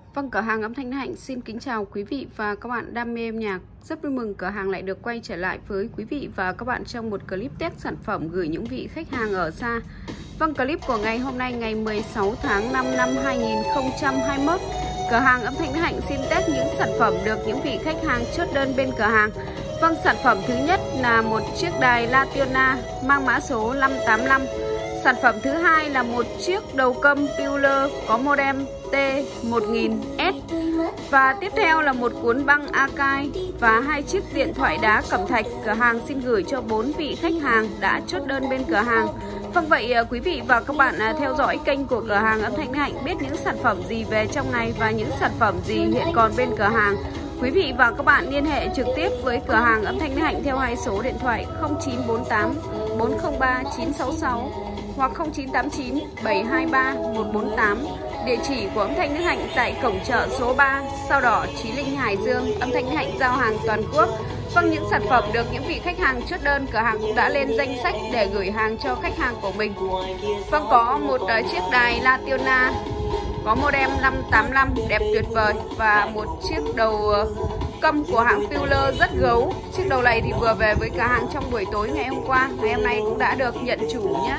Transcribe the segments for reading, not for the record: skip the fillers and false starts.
Vâng, cửa hàng âm thanh Đức Hạnh xin kính chào quý vị và các bạn đam mê âm nhạc. Rất vui mừng cửa hàng lại được quay trở lại với quý vị và các bạn trong một clip test sản phẩm gửi những vị khách hàng ở xa. Vâng, clip của ngày hôm nay ngày 16 tháng 5 năm 2021, cửa hàng âm thanh Đức Hạnh xin test những sản phẩm được những vị khách hàng chốt đơn bên cửa hàng. Vâng, sản phẩm thứ nhất là một chiếc đài Lationa mang mã số 585. Sản phẩm thứ hai là một chiếc đầu câm Peeler có modem T1000S. Và tiếp theo là một cuốn băng Akai và hai chiếc điện thoại đá cẩm thạch. Cửa hàng xin gửi cho 4 vị khách hàng đã chốt đơn bên cửa hàng. Vâng, vậy quý vị và các bạn theo dõi kênh của cửa hàng âm thanh Đức Hạnh biết những sản phẩm gì về trong ngày và những sản phẩm gì hiện còn bên cửa hàng. Quý vị và các bạn liên hệ trực tiếp với cửa hàng âm thanh Đức Hạnh theo hai số điện thoại 0948 403 966 hoặc 0989 723 148. Địa chỉ của âm thanh Đức Hạnh tại cổng chợ số 3, Sao Đỏ, Chí Linh, Hải Dương. Âm thanh Đức Hạnh giao hàng toàn quốc. Vâng, những sản phẩm được những vị khách hàng chốt đơn, cửa hàng cũng đã lên danh sách để gửi hàng cho khách hàng của mình. Vâng, có một chiếc đài Lationa có modem 585 đẹp tuyệt vời và một chiếc đầu câm của hãng Peeler rất gấu. Chiếc đầu này thì vừa về với cửa hàng trong buổi tối ngày hôm qua, ngày hôm nay cũng đã được nhận chủ nhé.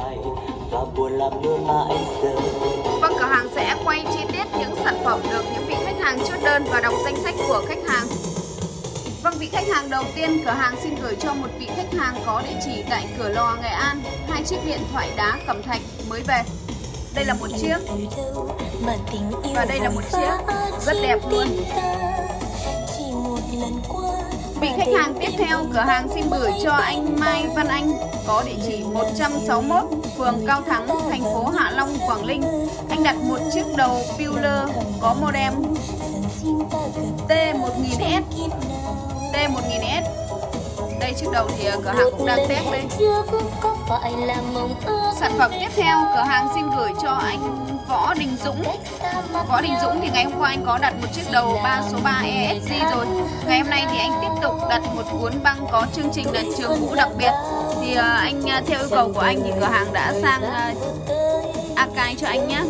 Vâng, cửa hàng sẽ quay chi tiết những sản phẩm được những vị khách hàng chốt đơn và đọc danh sách của khách hàng. Vâng, vị khách hàng đầu tiên, cửa hàng xin gửi cho một vị khách hàng có địa chỉ tại Cửa Lò, Nghệ An, hai chiếc điện thoại đá cẩm thạch mới về. Đây là một chiếc và đây là một chiếc rất đẹp luôn. Vị khách hàng tiếp theo, cửa hàng xin gửi cho anh Mai Văn Anh có địa chỉ 161 phường Cao Thắng, thành phố Hạ Long, Quảng Ninh. Anh đặt một chiếc đầu Peeler có modem T1000S. Đây chiếc đầu thì cửa hàng cũng đang test đây. Sản phẩm tiếp theo, cửa hàng xin gửi cho anh Võ Đình Dũng. Võ Đình Dũng thì ngày hôm qua anh có đặt một chiếc đầu 3 số 3 ESG rồi. Ngày hôm nay thì anh tiếp tục đặt một cuốn băng có chương trình là Trường Vũ đặc biệt. Thì anh theo yêu cầu của anh thì cửa hàng đã sang Akai cho anh nhé.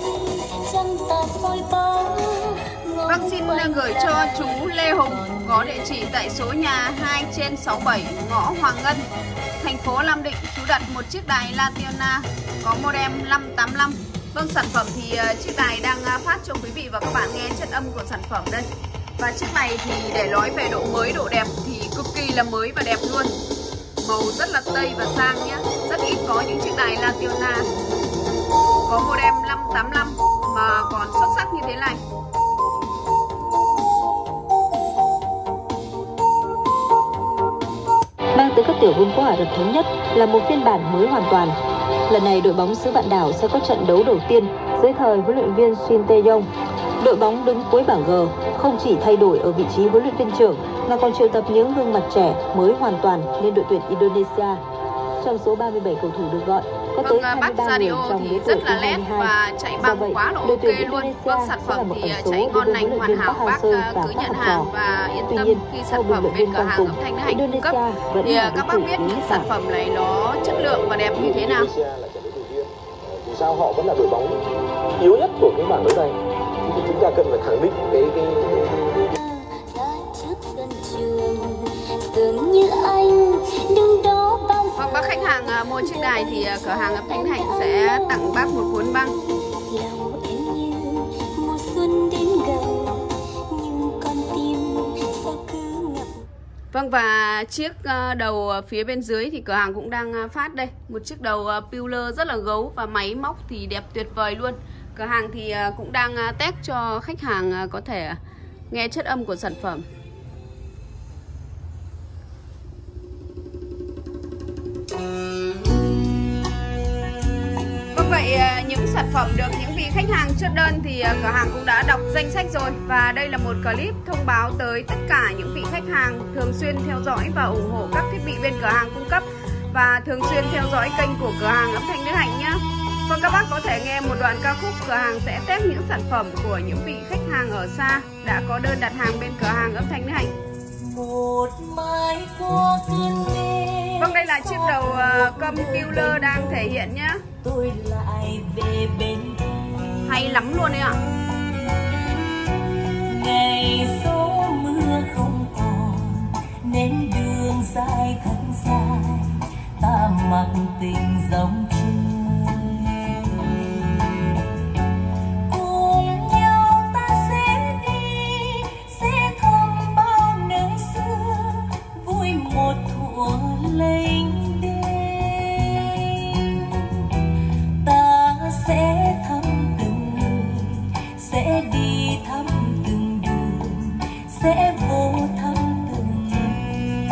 Vâng, xin gửi cho chú Lê Hùng có địa chỉ tại số nhà 2/67 ngõ Hoàng Ngân, thành phố Nam Định. Chú đặt một chiếc đài Lationa có modem 585. Vâng, sản phẩm thì chiếc đài đang phát cho quý vị và các bạn nghe chất âm của sản phẩm đây. Và chiếc này thì để nói về độ mới, độ đẹp thì cực kỳ là mới và đẹp luôn. Màu rất là tây và sang nhé. Rất ít có những chiếc đài Lationa có modem 585 mà còn xuất sắc như thế này. Mang tới các tiểu vương quốc Ả Rập Thống Nhất là một phiên bản mới hoàn toàn. Lần này đội bóng xứ Vạn Đảo sẽ có trận đấu đầu tiên dưới thời huấn luyện viên Shin Tae-yong. Đội bóng đứng cuối bảng G không chỉ thay đổi ở vị trí huấn luyện viên trưởng mà còn triệu tập những gương mặt trẻ mới hoàn toàn lên đội tuyển Indonesia. Trong số 37 cầu thủ được gọi, có tới 23 người trong lứa tuổi U22. Và chạy băng quá là ok luôn. Vâng, sản phẩm thì chạy ngon lành hoàn hảo, bác cứ nhận hàng và yên tâm khi sản phẩm bên cửa hàng âm thanh Đức Hạnh cung cấp thì các bác biết những sản phẩm này nó chất lượng và đẹp như thế nào. Vì sao họ vẫn là đội bóng yếu nhất của cái bảng đấu này, thì chúng ta cần phải khẳng định cái Vâng, bác khách hàng mua chiếc đài thì cửa hàng âm thanh Đức Hạnh sẽ tặng bác một cuốn băng. Vâng, và chiếc đầu phía bên dưới thì cửa hàng cũng đang phát đây. Một chiếc đầu Peeler rất là gấu và máy móc thì đẹp tuyệt vời luôn. Cửa hàng thì cũng đang test cho khách hàng có thể nghe chất âm của sản phẩm. Vâng, vậy những sản phẩm được những vị khách hàng chốt đơn thì cửa hàng cũng đã đọc danh sách rồi. Và đây là một clip thông báo tới tất cả những vị khách hàng thường xuyên theo dõi và ủng hộ các thiết bị bên cửa hàng cung cấp và thường xuyên theo dõi kênh của cửa hàng âm thanh Đức Hạnh nhé. Vâng, các bác có thể nghe một đoạn ca khúc. Cửa hàng sẽ test những sản phẩm của những vị khách hàng ở xa đã có đơn đặt hàng bên cửa hàng âm thanh Đức Hạnh. Vâng, đây là chiếc đầu câm Peeler đang thể hiện nhé. Hay lắm luôn đấy ạ. mặc tình dòng trời. Cùng nhau ta sẽ đi, sẽ thăm bao nơi xưa, vui một thuở lênh đênh. Ta sẽ thăm từng người, sẽ đi thăm từng đường, sẽ vô thăm từng người.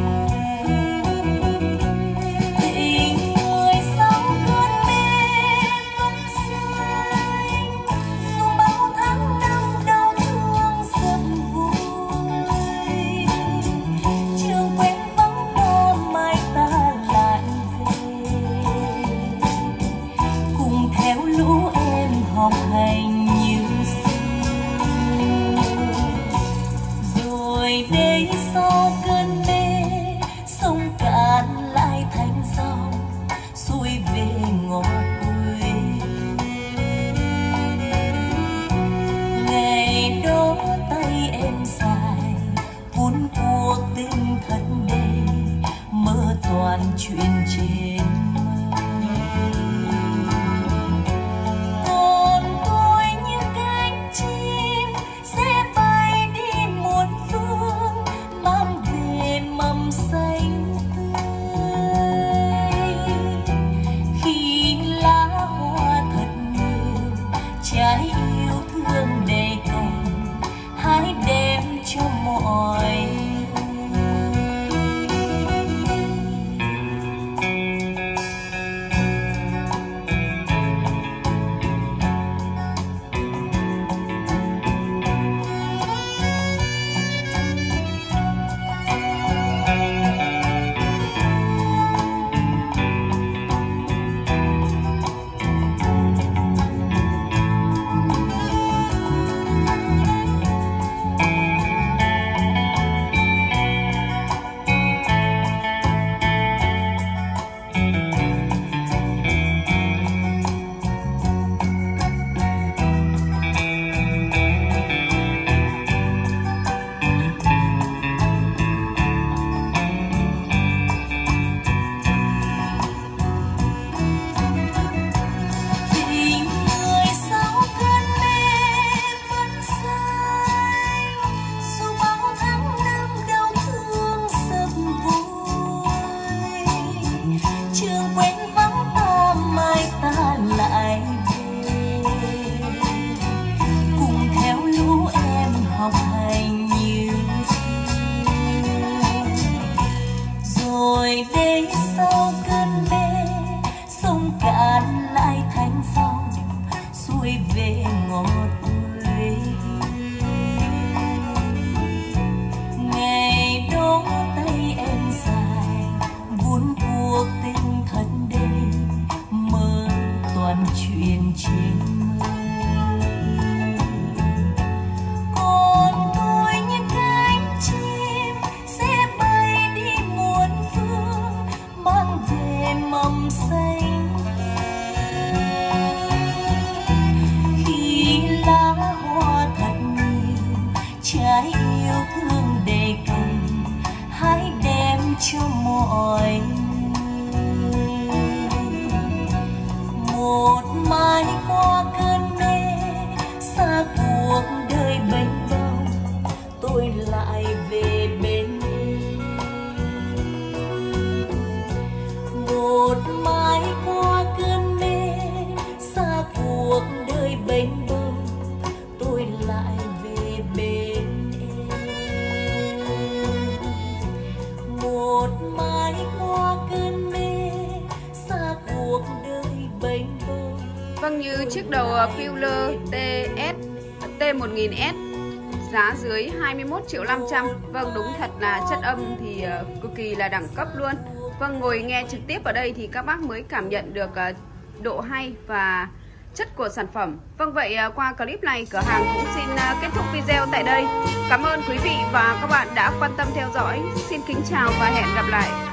Tình người sau cơn mê vẫn xanh, dù bao tháng năm đau thương dần vui. Trường quên vắng đó mai ta lại về, cùng theo lũ em họp hành như xưa. Rồi đây sau cơn mê, sông cạn lại thành dòng, xuôi về ngọt quê. Ngày đó tay em dài, cuốn cuộc tình thật đầy, mơ toàn chuyện trên mây. Còn tôi như cánh chim sẽ bay đi muôn phương, mang về mầm xanh tươi. Khi lá hoa thật nhiều, trái yêu thương đầy cành, hãy đem cho mọi người. Rồi đây sau cơn mê, sông cạn lại thành dòng, xuôi về ngọt quê. Ngày đó tay em dài, buôn cuộc tình thật đầy, mơ toàn chuyện trên mây. Còn tôi như cánh chim sẽ bay đi muôn phương, mang về mầm xanh. Khi lá hoa thật nhiều, trái yêu thương đầy cành, hãy đem cho mọi người. Một mai qua cơn mê, xa cuộc đời bênh bông, tôi lại về bên em. Một mai qua cơn mê, xa cuộc đời bênh bông, tôi lại về bên em. Một mai qua cơn mê, xa cuộc đời bênh bông. Vâng, như chiếc đầu Fuller T1000S giá dưới 21.500.000. Vâng, đúng thật là chất âm thì cực kỳ là đẳng cấp luôn. Vâng, ngồi nghe trực tiếp ở đây thì các bác mới cảm nhận được độ hay và chất của sản phẩm. Vâng, vậy qua clip này cửa hàng cũng xin kết thúc video tại đây. Cảm ơn quý vị và các bạn đã quan tâm theo dõi. Xin kính chào và hẹn gặp lại.